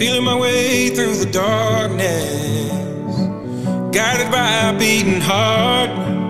Feeling my way through the darkness, guided by a beating heart.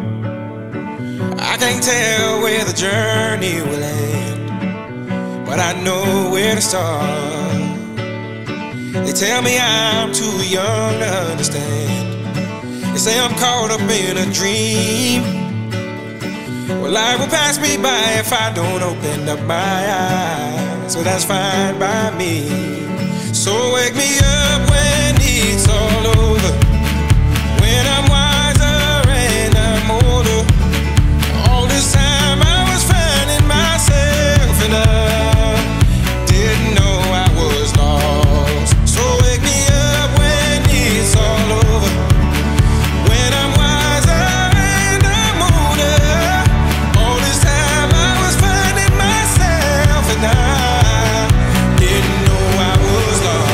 I can't tell where the journey will end, but I know where to start. They tell me I'm too young to understand. They say I'm caught up in a dream. Well, life will pass me by if I don't open up my eyes. So that's fine by me. So wake me up when it's all over, when I'm wiser and I'm older. All this time I was finding myself and I didn't know I was lost. So wake me up when it's all over, when I'm wiser and I'm older. All this time I was finding myself and I didn't know I was lost.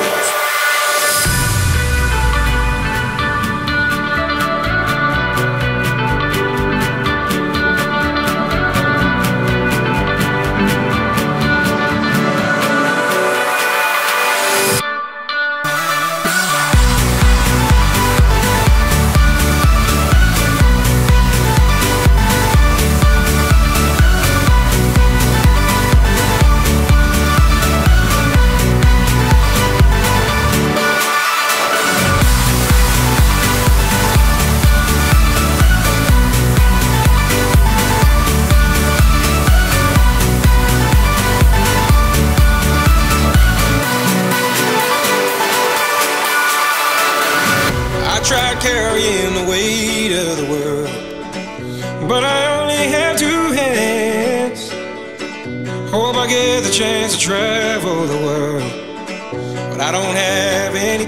I tried carrying the weight of the world, but I only have two hands. Hope I get the chance to travel the world, but I don't have any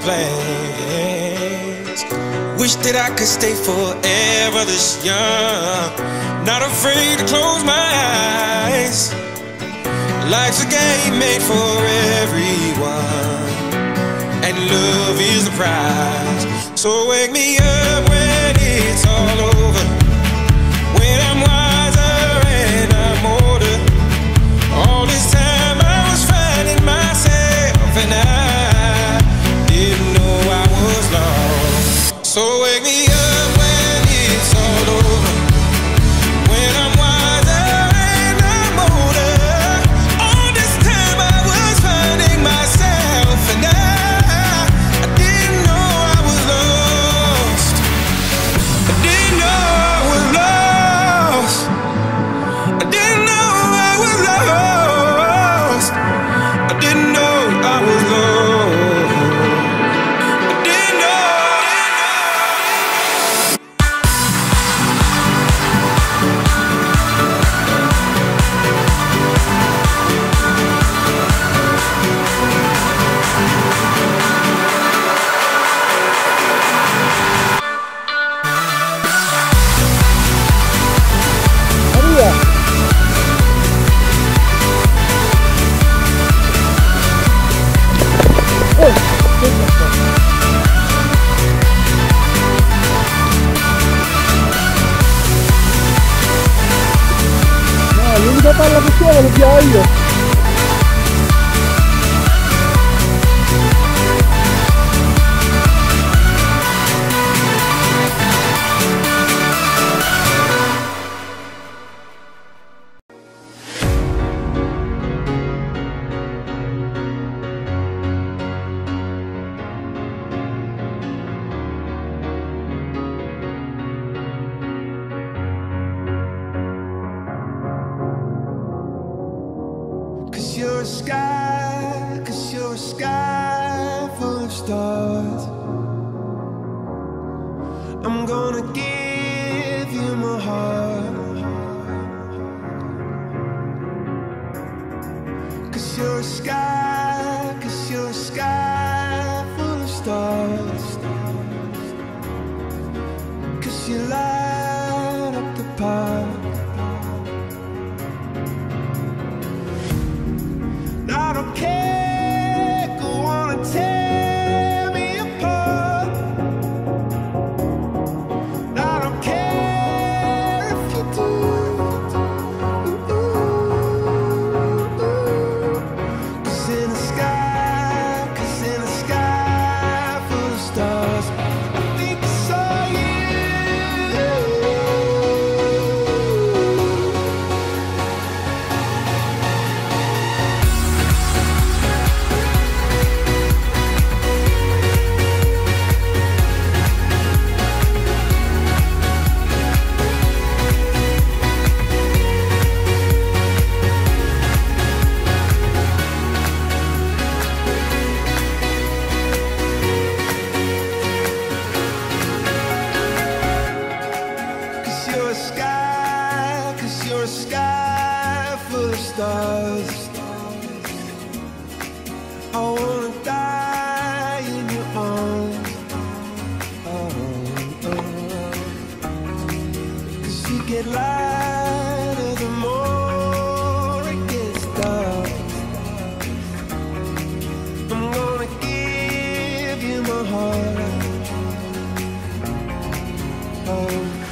plans. Wish that I could stay forever this young, not afraid to close my eyes. Life's a game made for everyone, and love is the prize. So wake me up when it's all over, when I'm wiser and I'm older. All this time I was finding myself and I didn't know I was lost. So wake me up when it's all over, when I'm wiser and I'm older. All this time I was finding myself and I didn't know I was lost. I didn't know I was lost. I didn't know I was lost. I didn't know I was lost. I didn't know. L'unica palla che c'è lo piglio io. Cause you're a sky full of stars. I'm gonna give you my heart. Cause you're a sky full of stars. Cause you light up the park. I don't care, go on and tear me apart. I don't care if you do. 'Cause you're a sky, 'cause you're a sky full of stars. I wanna die in your arms. Cause you get lighter the more it gets dark. I'm gonna give you my heart. Oh.